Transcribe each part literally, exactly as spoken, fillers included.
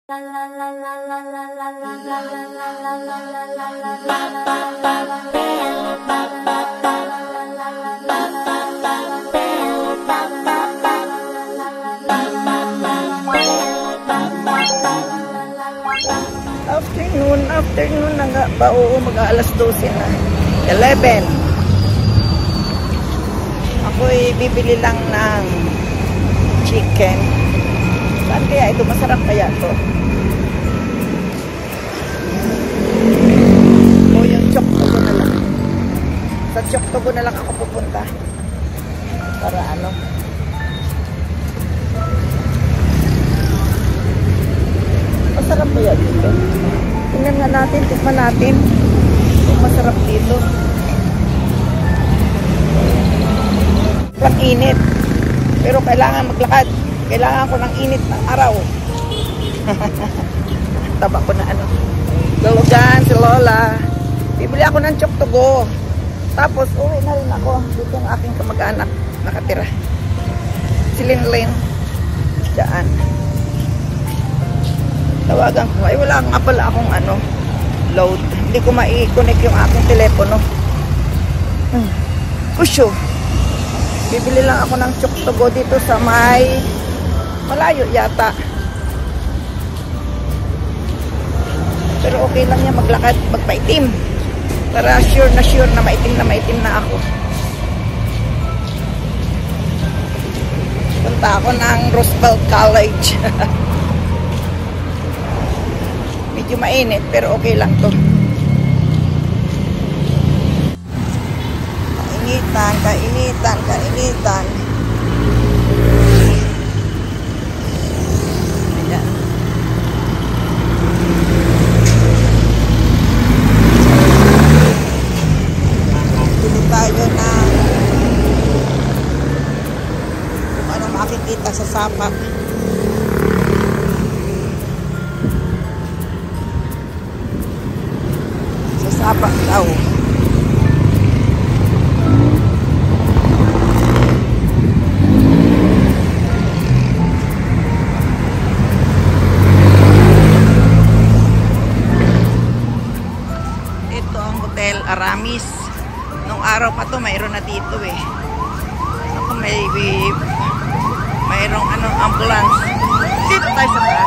Afternoon, afternoon na nga ba? Oo, mag-aalas dose na. eleven. Ako'y bibili lang ng chicken. Saan kaya ito? Masarap kaya ito? O yung Choktogo na lang. Sa Choktogo na lang ako pupunta. Para ano? Masarap kaya dito? Tingnan nga natin, tikman natin. Kung masarap dito. Ang init. Pero kailangan maglakad. Kailangan ko ng init ng araw. Taba ko na ano. Dalagan si Lola. Bibili ako ng Choktogo. Tapos uwi na rin ako. Dito ang aking kamag-anak nakatira. Si Linlin. Daan. Tawagan ko. Ay wala nga pala akong ano. Load. Hindi ko ma-connect yung aking telepono. Hmm. Kusyo. Bibili lang ako ng Choktogo dito sa may malayo yata. Pero okay lang yan maglakad, magpaitim. Para sure na sure na maitim na maitim na ako. Punta ako ng Roosevelt College. Medyo mainit pero okay lang to. Kainitan, kainitan, kainitan. Ayan. Pili tayo na kung ano makikita sa sapa. Sa sapa daw. Aramis. Nung araw pa to mayroon na dito eh. Ako may mayroong ano, ambulance. Dito tayo sa taas.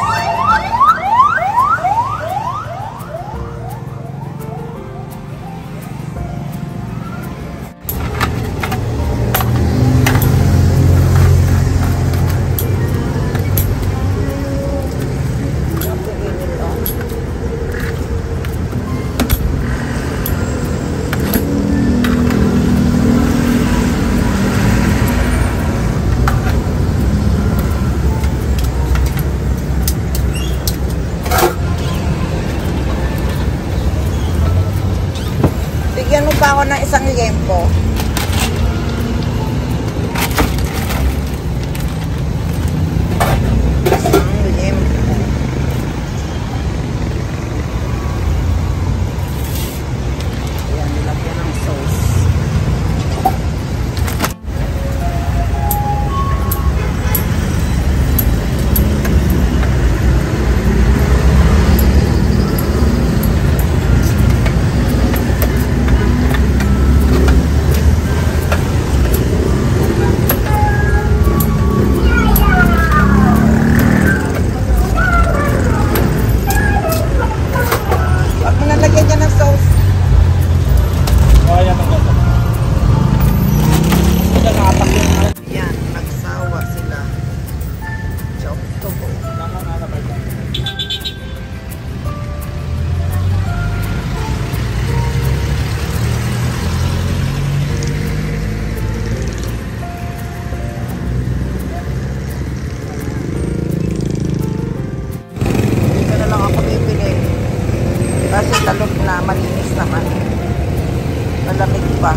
Bigyan mo pa ako ng isang liempo. Isang liempo. Ayan, nilagyan ng sauce. Talog na malinis naman. Malamig pa.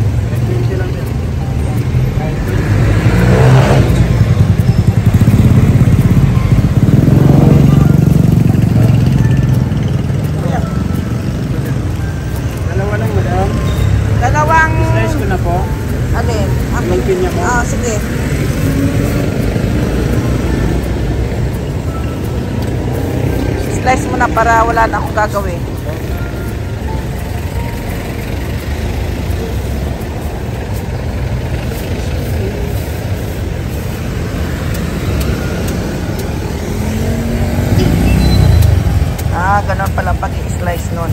Dalawa lang, madam. Dalawang... Slice ko na po. Alin? Ang pinya po. Ah, sige. i-slice mo na para wala na akong gagawin. Ah, ganun pala pag i-slice nun.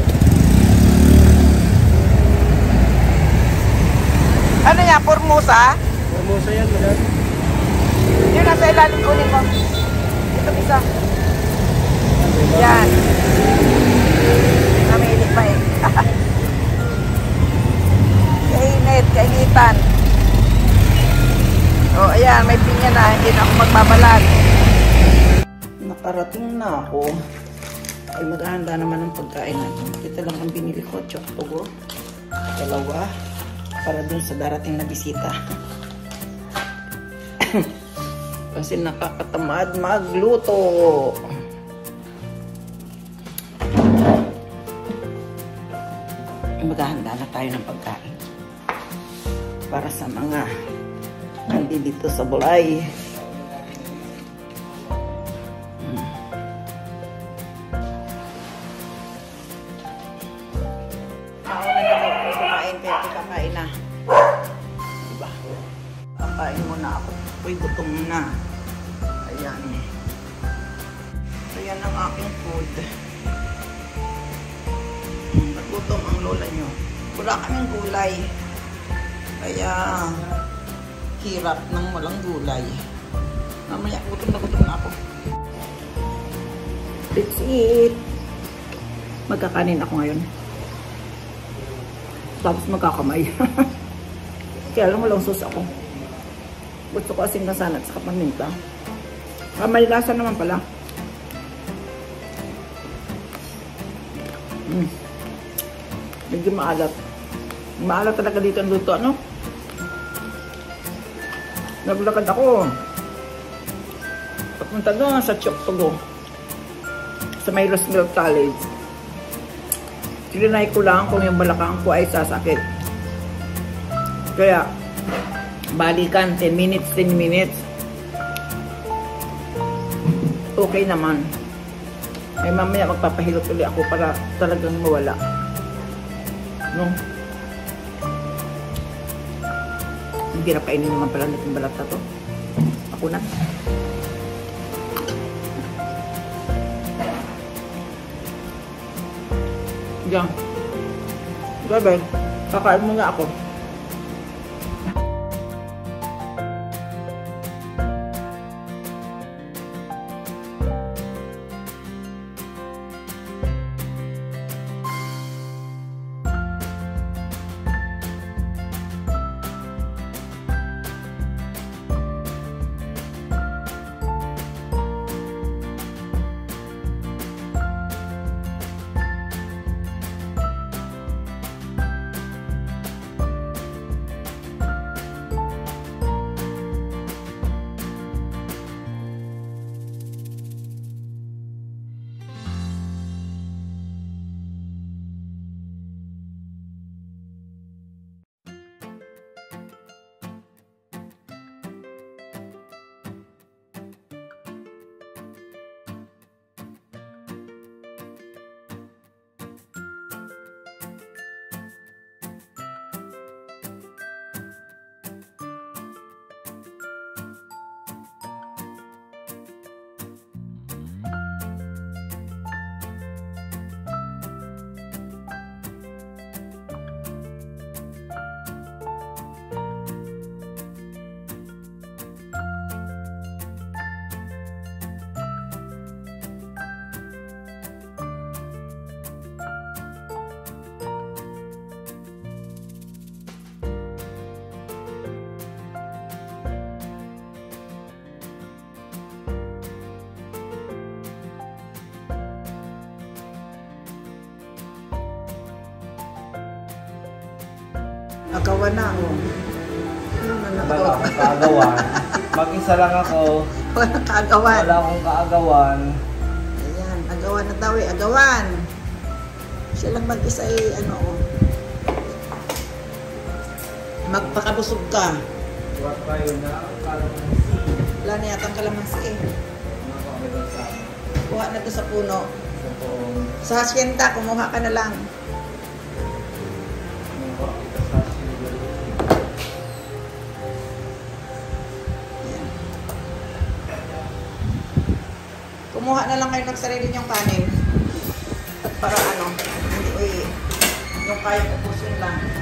Ano yan? Formosa? Formosa yan, madam. Yun, nasa ilalim kunin mo. Ito isa. Yan. Namilit pa eh. Kainit, kainitan. O, ayan, may pinya na. Hindi na ako magbabalag. Nakarating na ako. Ay, maghahanda naman ng pagkain natin. Ito lang ang binili ko. Choktogo. Dalawa. Para dun sa darating na bisita. Kasi nakakatamad magluto. Maghahanda na tayo ng pagkain. Para sa mga nandito sa Bulay. Kakain muna ako. Uy, gutom na. Ayan. Ayan ang aking food. Nagutom ang lola nyo. Wala kaming gulay. Kaya hirap ng walang gulay. Mamaya, gutom na gutom na ako. Let's eat. Magkakanin ako ngayon. Tapos magkakamay. Kaya alam mo lang sus ako. Gusto ko asing kasanat sa kapaminta. Ah, may lasa naman pala. Mm. Medyo maalat. Maalat talaga dito ang luto, ano? Naglakad ako. Papunta doon sa Choktogo. Sa may Roosevelt College. Silinay ko lang kung yung balakang ko ay sasakit. Kaya, balikan, ten minutes, ten minutes. Okay naman. Ay mamaya magpapahilot ulit ako para talagang mawala. No? Hindi na kainin naman pala natin balat na to. Ako na. Diyan. Gabi, kakain mo nga ako. Agawan na ako. Ano na Wala akong kaagawan. Mag-isa lang ako. Wala kaagawan. Wala akong kaagawan. Ayan, agawan na daw eh. Agawan. Siya lang mag-isa eh, ano oh. Magpakabusog ka. Huwag kayo na ang kalamansi. Wala na yata ang kalamansi eh. Mga kaagawan sa akin. Kuha na to sa puno. Ito po. Sa hacienda, kumuha ka na lang. Kumuha kita sa silver. Ayan. Kumuha na lang kayo ng sarili niyong kanin. At para ano, hindi, uy, yung kaya ko pusin lang.